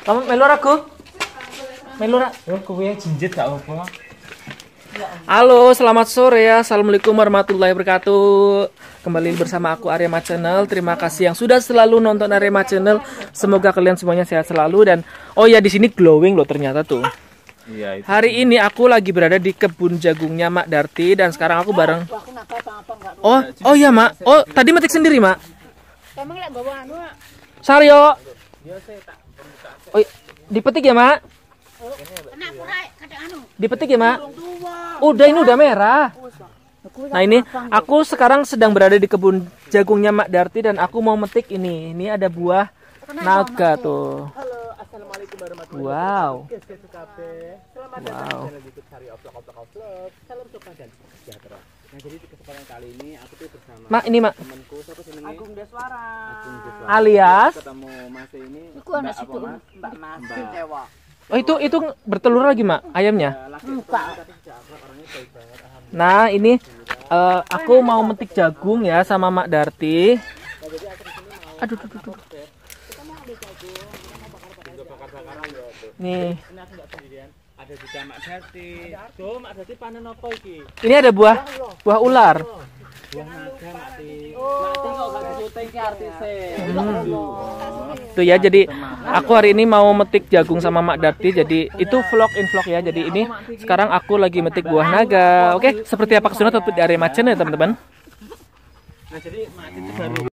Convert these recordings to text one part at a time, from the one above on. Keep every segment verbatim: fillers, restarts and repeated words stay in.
Kamu melu aku? Melu ra? Yo kowe jinjit gak apa. Halo, selamat sore ya. Assalamualaikum warahmatullahi wabarakatuh. Kembali bersama aku Arema Channel. Terima kasih yang sudah selalu nonton Arema Channel. Semoga kalian semuanya sehat selalu dan oh ya di sini glowing loh ternyata tuh. Iya, itu. Hari ini aku lagi berada di kebun jagungnya Mak Darti dan sekarang aku bareng. Oh, oh iya Mak. Oh, tadi metik sendiri Mak. Saryo. Oh, dipetik ya Mak? Dipetik ya Mak? Udah, ini udah merah. Nah ini aku sekarang sedang berada di kebun jagungnya Mak Darti dan aku mau metik ini. Ini ada buah naga tuh. Wow. Wow. Nah, jadi di kesempatan kali ini aku tuh bersama Mak, ini Mak. temanku siapa sih namanya? Agung Deswara. Agung Deswara. Alias ketemu Mas ini. Iku anak situ Mbak Mas Dewa. oh itu itu bertelur lagi Mak ayamnya. Muka. Nah ini uh, aku mau metik jagung ya sama Mak Darti. Aduh, aduh, aduh. Nih. Ini aku nggak sendirian. Ada juga Mak Darti. Tuh Mak Darti panen apa iki? Ini ada buah buah ular. Buah naga mati. Mati kok gak disyuting ki artise. Tuh ya, jadi aku hari ini mau metik jagung sama Mak Darti. Jadi itu vlog in vlog ya. Jadi ini sekarang aku lagi metik buah naga. Oke, seperti apa keseruan tetap di Arema Channel ya teman-teman. Nah, jadi Mak itu baru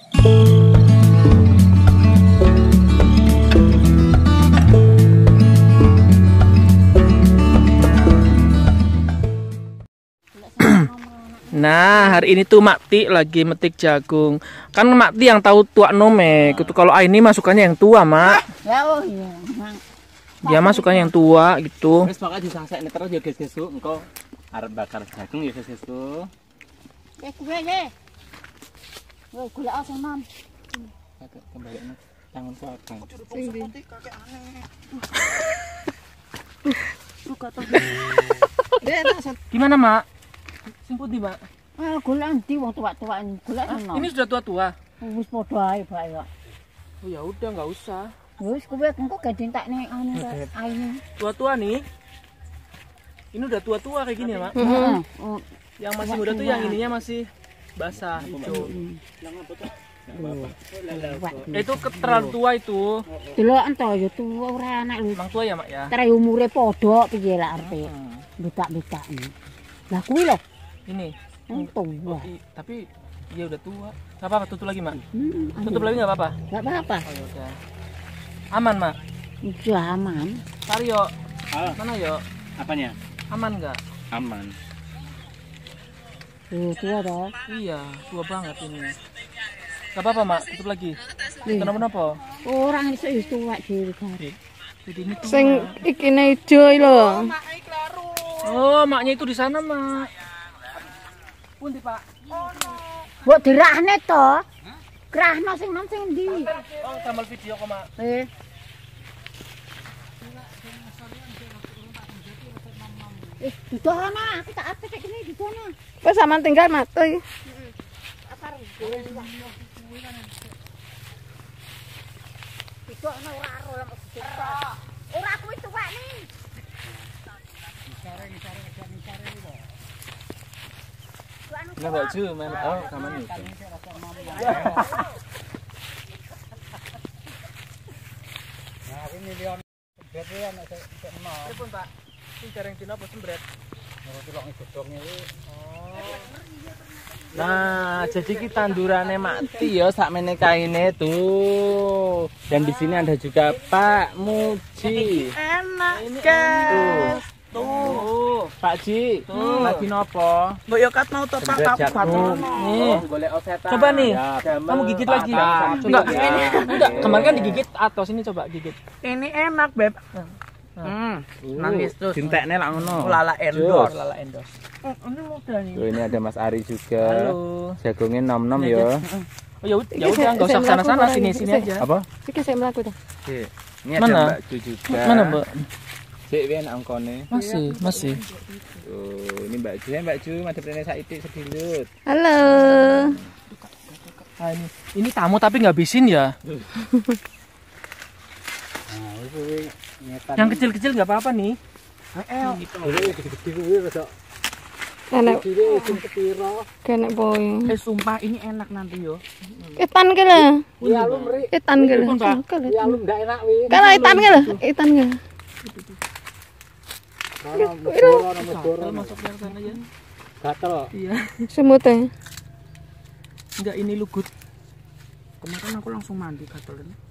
Nah, hari ini tuh Makti lagi metik jagung. Kan Makti yang tahu tua nome. Gitu. Kalau ini masukannya yang tua, Mak. Ya oh iya. Dia masukannya yang tua gitu. wis pokoke disangsekne terus ya guys besok engko arep bakar jagung ya guys besok. Eh kuwe ye. Woi golek aseman. Agak kembali tanganku abang. Gimana, Mak? Simput di, Mak. Ah golek ndi wong tuwak-tuwak golek ono. Ini sudah tua-tua. Wis padha ae bae kok. Oh ya udah nggak usah. Wis kuwe engko gak dientakne anu aine. Tua-tua nih. Ini udah tua-tua kayak gini ya, Mak. Heeh. Yang masih muda tuh yang ininya masih basah hijau. Eh, itu terlalu tua itu. Delokan to ya tuwa ora anak lho. Emang tua ya, Mak ya? Tare umure padha piye lak arepe. Betak-betak. Lah kuwi lho. Ini. Untung Oh, wah. i- tapi dia udah tua. Gak apa-apa, tutup lagi, Mak. Hmm, Tutup lagi nggak apa-apa. Enggak apa-apa. Oh, ya udah. Aman, Mak. Iya aman. Saryo. Ah, Mana yo? apanya? Aman nggak? Aman. Tuh tua toh. Iya, tua banget ini. Gak apa-apa, Mak. Tutup lagi. Iya. Kenapa-napa? Orang iso wis tuwa dhewe kan. Jadi ini tua. Sing ikine ijo lho. Oh, maknya itu di sana, Mak. Pundi, Pak? Mbok dirahne to. Krahno sing nang sing ndi? Oh, tambal video kok, Mak. Eh. Eh, didono aku tak apik kene didono. Wes sampean tinggal mati. Didono ora ora ora. Ora kuwi tuwek ni. Nah, Mbak Ju, main oh, kaman itu. Nah, ini milion berarti anak saya mau. Telepon, Pak. Ini jarang dino apa sembret? Ora delok gedhongnya iki. Nah, jadi kita tandurannya mati ya sakmene kaine tuh. Dan di sini ada juga Pak Muji. Enak, Ini guys. Tuh, Pak Ji, Tuh. lagi nopo? Mbok yo kat mau topak aku jagung. Nih. Golek osetan. Coba nih. Ya, Kamu gigit lagi. patah. Enggak, Ya. ini enggak. Kemarin kan digigit atau sini coba gigit. Ini enak, Beb. Hmm. Nangis terus. Dintekne lak ngono. Lala endor. Lala endos. Oh, ini mudah nih. Tuh, ini ada Mas Ari juga. Halo. Jagungnya nom-nom Ini ya. Oh ya udah, ya udah enggak usah sana-sana, sini-sini aja. Apa? Iki saya mlaku to. Sik. Ini Mana? ada Mbak Ju juga. Mana, Mbak? Sik piye angkone? Masih, masih. Tuh, ini Mbak Ju, ya Mbak Ju, madhep rene saiki sedilut. Halo. Ah, ini, ini tamu tapi nggak bisin ya. Nah, Yang kecil-kecil nggak apa-apa nih. Enak. Enak boy. Eh sumpah ini enak nanti yo. Itan ke lah. Itan ke lah. Kalau itan ke lah. Itan ke lah. Masuk yang sana ya. Gatel. Iya. Semutnya. Enggak, ini lugut. Kemarin aku langsung mandi gatel ini.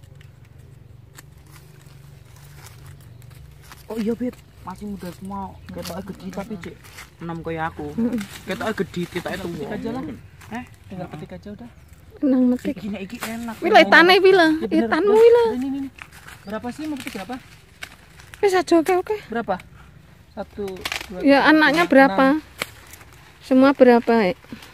Oh iya Beb, masih muda semua. Ketoknya gede tapi cek enam kayak aku. Ketoknya gede, ketoknya tua. Petik aja lah. Eh, Tinggal petik aja udah. Tenang metik. Iki iki enak. Wila itane wila. Ya bener. Itanmu wila. Ini ini. Berapa sih mau petik berapa? Wis aja oke oke. Berapa? Satu, dua, Ya tiga, anaknya empat, berapa? enam. Semua berapa? Eh?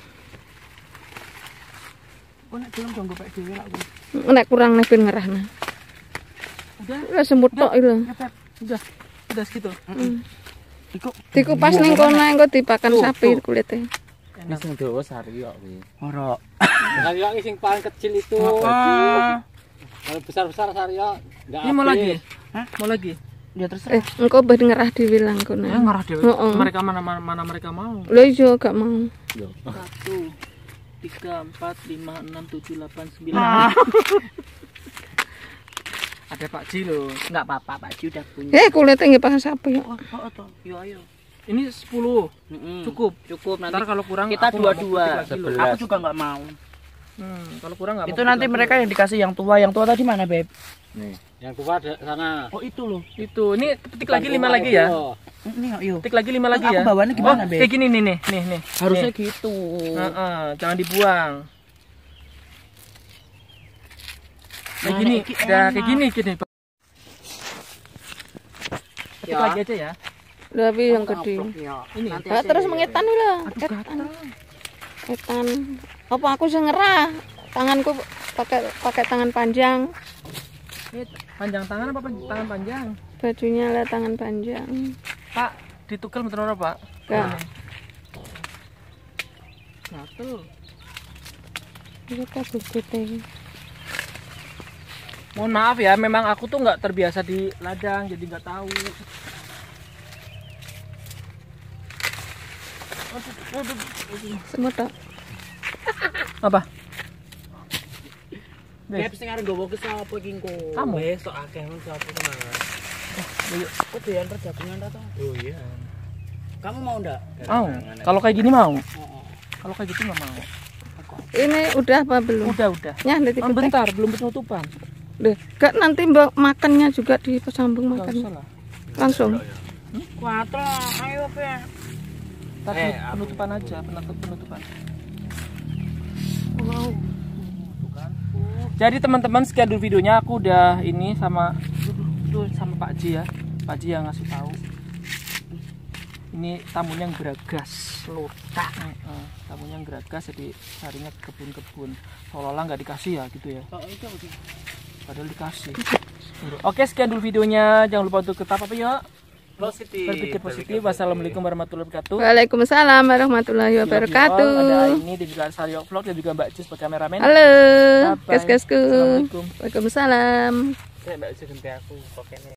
Oh nek film dong gue pakai dhewe lah aku. Nek kurang nek ben ngerahna. Udah, Wis semut tok lho. ya Pep. Udah. Udah segitu. Iku Dikupas ning kono engko dipakan sapi kulite. Wis sing dawa Saryo kuwi. ora. Saryo iki sing paling kecil itu. Ah. Kalau besar-besar Saryo enggak Ini mau habis. lagi? Hah? Mau lagi? Ya terserah. Eh, engko ben ngerah dhewe lang kono. Eh, ngarah dewe. Heeh. Mereka mana, mana mana mereka mau? Lho iya gak mau. Yo. Satu, tiga, empat, lima, enam, tujuh, delapan, sembilan. Ah. Ada Pak Ji loh. Enggak apa-apa, Pak Ji udah punya. Eh, kulite nggih pakan sapi. Oh, oh, toh. Yo ayo. Ini sepuluh. Mm-mm. Cukup. Cukup nanti. Ntar kalau kurang kita aku nggak mau dua-dua. petik lagi loh. Sebelah. Aku juga nggak mau. Hmm, kalau kurang nggak mau Itu petik nanti lagi mereka loh. yang dikasih yang tua. Yang tua tadi mana, Beb? Nih, yang tua ada sana. Oh, itu loh. Itu, ini petik lagi lima lagi ya. Ini yuk. Petik lagi lima lagi Aku ya. bawaannya gimana, oh, Beb? kayak gini nih nih nih nih. Harusnya Nih. gitu. Heeh, jangan dibuang. Kayak Nah, gini, ini udah enak. kayak gini gini. Petik Ya. lagi aja ya. Tapi yang gede. Ini. Nanti Ah, aja terus ya, mengetan wila. Aduh, Etan. gatal. Etan. Apa aku sing ngerah? Tanganku pakai pakai tangan panjang. Ini panjang tangan apa pan- tangan panjang? Bajunya lah tangan panjang. Pak, ditukar betul ora, Pak? Enggak. Gatel. Itu kabel gede. Mohon maaf ya, memang aku tuh nggak terbiasa di ladang, jadi nggak tahu. Semut tok. Apa? Beb sing arep nggowo ke sapa iki engko? Kamu? Wes sok akeh men sapa tenan. Kok doyan perjagungan ta to? Oh iya. Kamu mau ndak? Mau. Kalau kayak gini mau. Heeh. Kalau kayak gitu nggak mau. Ini udah apa belum? Udah, udah. Nyah nanti Oh, bentar, belum penutupan. Deh, gak nanti mbak makannya juga disambung Nggak makannya. usah lah. Langsung. Kuatro, ayo Beb. Ntar Eh, penutupan aja, penutup penutupan. Wow. Jadi teman-teman sekian dulu videonya, aku udah ini sama tuh sama Pak Ji ya. Pak Ji yang ngasih tahu. Ini tamunya yang Geragas, Lutak. Heeh, tamunya yang Geragas, jadi carinya ke kebun-kebun. Seolah-olah nggak dikasih ya gitu ya. Oh, itu oke. Padahal dikasih. Oke, sekian dulu videonya. Jangan lupa untuk tetap apa ya? Positif. Berpikir positif. Wassalamualaikum warahmatullahi wabarakatuh. Waalaikumsalam warahmatullahi wabarakatuh. Ada ini dan juga Saryo Vlog dan juga Mbak Jus sebagai kameramen. Halo, Bye-bye. guys-guysku. Assalamualaikum. Waalaikumsalam. Saya Mbak Jus ganti aku pokoknya.